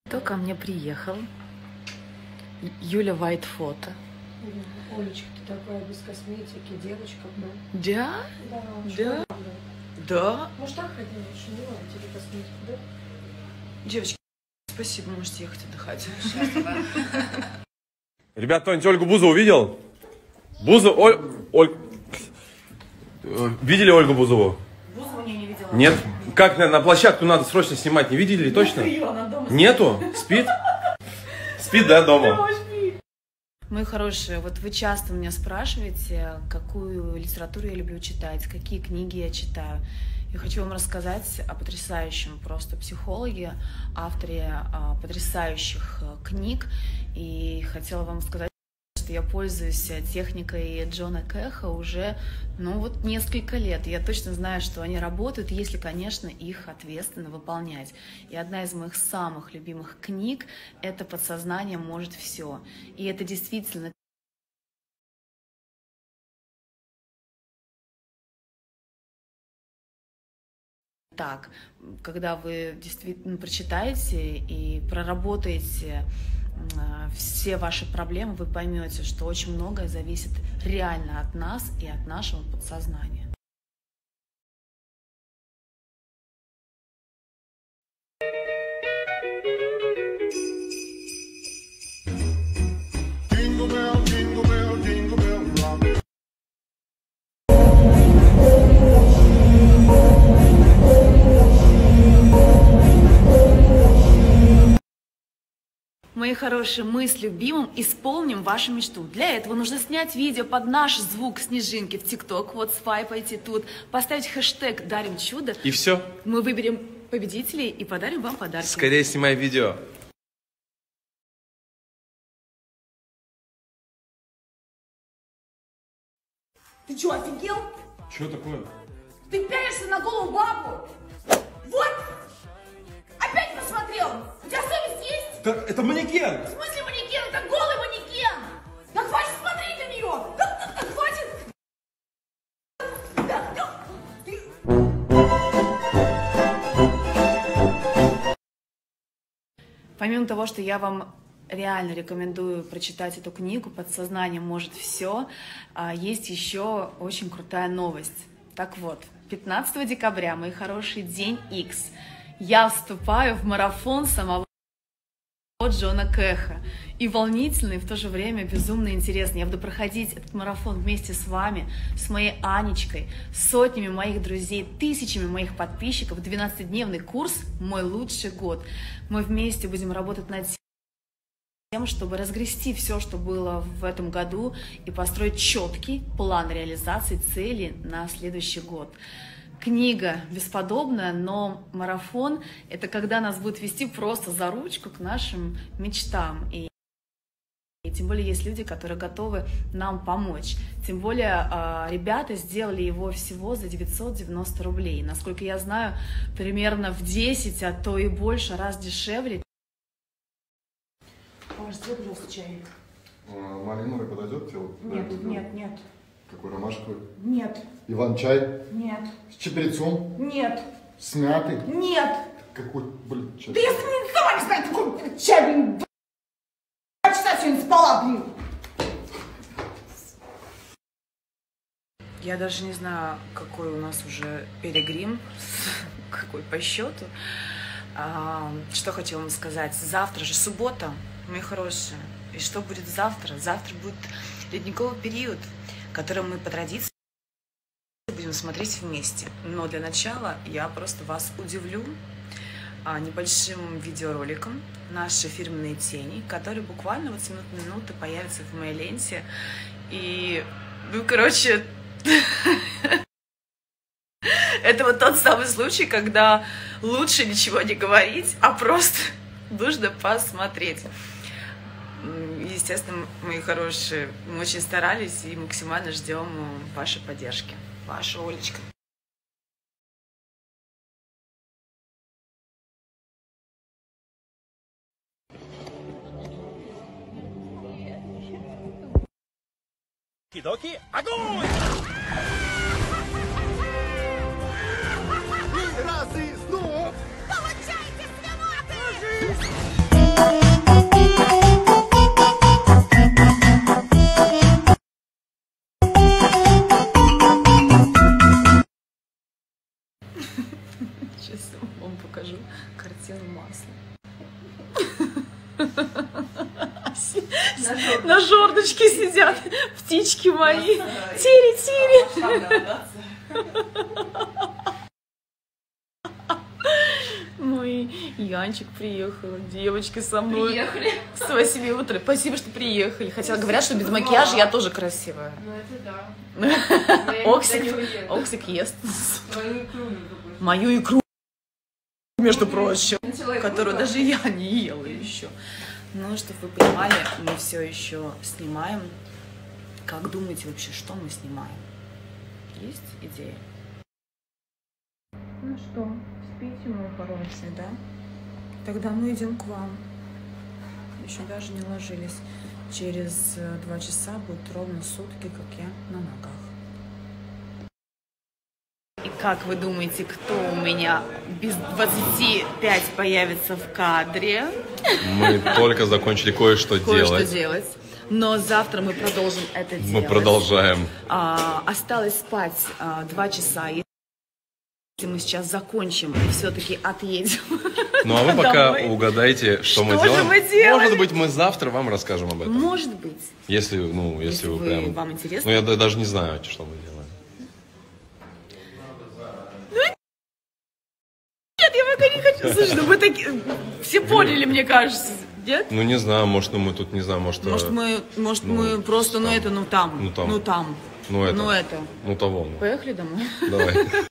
Кто ко мне приехал? Юля White фото. Олечка, ты такая без косметики, девочка, да? Да? Да. Да? Да? Может, так хотя лучше не надо тебе косметику, да? Девочки, спасибо, можете ехать отдыхать. Ребят, кто-нибудь Ольгу Бузову видел? Видели Ольгу Бузову? Бузову не видела. Нет? Как на площадку надо срочно снимать? Не видели точно? Нету? Спит? Спит, да, дома? Мои хорошие, вот вы часто меня спрашиваете, какую литературу я люблю читать, какие книги я читаю. Я хочу вам рассказать о потрясающем просто психологе, авторе потрясающих книг. И хотела вам сказать, что я пользуюсь техникой Джона Кэха уже, несколько лет. Я точно знаю, что они работают, если, конечно, их ответственно выполнять. И одна из моих самых любимых книг — это «Подсознание может все». И это действительно так, когда вы действительно прочитаете и проработаете все ваши проблемы, вы поймете, что очень многое зависит реально от нас и от нашего подсознания. Мои хорошие, мы с любимым исполним вашу мечту. Для этого нужно снять видео под наш звук снежинки в ТикТок, вот свайпайте тут, поставить хэштег «Дарим чудо». И все? Мы выберем победителей и подарим вам подарки. Скорее снимай видео. Ты что, офигел? Что такое? Ты пялишься на голову бабу? Вот! Опять посмотрел! У тебя совесть есть? Да, это манекен! В смысле манекен? Это голый манекен! Да хватит смотреть на нее! Да хватит! Помимо того, что я вам реально рекомендую прочитать эту книгу «Подсознание может все», есть еще очень крутая новость. Так вот, 15 декабря, мои хорошие, день X, я вступаю в марафон самого Джона Кэха. И волнительный, и в то же время безумно интересный. Я буду проходить этот марафон вместе с вами, с моей Анечкой, сотнями моих друзей, тысячами моих подписчиков. 12-дневный курс «Мой лучший год». Мы вместе будем работать над тем, чтобы разгрести все, что было в этом году, и построить четкий план реализации целей на следующий год. Книга бесподобная, но марафон — это когда нас будет вести просто за ручку к нашим мечтам. И тем более есть люди, которые готовы нам помочь. Тем более ребята сделали его всего за 990 рублей. Насколько я знаю, примерно в 10, а то и больше раз дешевле. Пожалуйста, пожалуйста, чай. Малиновый подойдет тебе? Нет. Какой, ромашковый? Нет. Иван-чай? Нет. С чабрецом? Нет. С мятой? Нет. Какой, чай? Да я сама не знаю, какой чай, блин. 2 часа сегодня спала, блин. Я даже не знаю, какой у нас уже перегрим, какой по счету. Что хотела вам сказать. Завтра же суббота, мои хорошие. И что будет завтра? Завтра будет ледниковый период, который мы по традиции будем смотреть вместе. Но для начала я просто вас удивлю небольшим видеороликом «Наши фирменные тени», который буквально вот с минуты на минуту появится в моей ленте. И, это вот тот самый случай, когда лучше ничего не говорить, а просто нужно посмотреть. Естественно, мои хорошие, мы очень старались и максимально ждем вашей поддержки. Ваша Олечка. Кидоки, огонь! Раз и снова! Получайте, свиноты! тело масло. На жердочке сидят птички мои. Тири-тири. Мой Янчик приехал, девочки со мной. Приехали. Спасибо, утро. Спасибо, что приехали. Хотя говорят, что без макияжа я тоже красивая. Ну это да. Оксик ест. Твою икру не забудь. Мою икру, между прочим, Начала икру, которую да? даже я не ела еще. Ну, чтобы вы понимали, мы все еще снимаем. Как думаете вообще, что мы снимаем? Есть идея? Ну что, спите, мой хороший, да? Тогда мы идем к вам. Еще даже не ложились. Через 2 часа будет ровно сутки, как я на ногах. И как вы думаете, кто у меня без 25 появится в кадре? Мы только закончили кое-что Кое-что делать. делать. Но завтра мы продолжим это делать. Мы продолжаем. Осталось спать 2 часа. Если мы сейчас закончим и все-таки отъедем. Ну а вы пока домой. угадайте, что мы Что делаем. же мы делаем? Может быть, мы завтра вам расскажем об этом. Может быть. Если вы прям... вам интересно. Ну я даже не знаю, что мы делаем. Нет, я пока не хочу. Слушай, ну вы такие... Все поняли, мне кажется. Нет? Ну не знаю, может, мы тут, не знаю, может... Может, мы просто, там. там. Ну, это. Ну того. Ну, Ну, это. того. Поехали домой? Давай.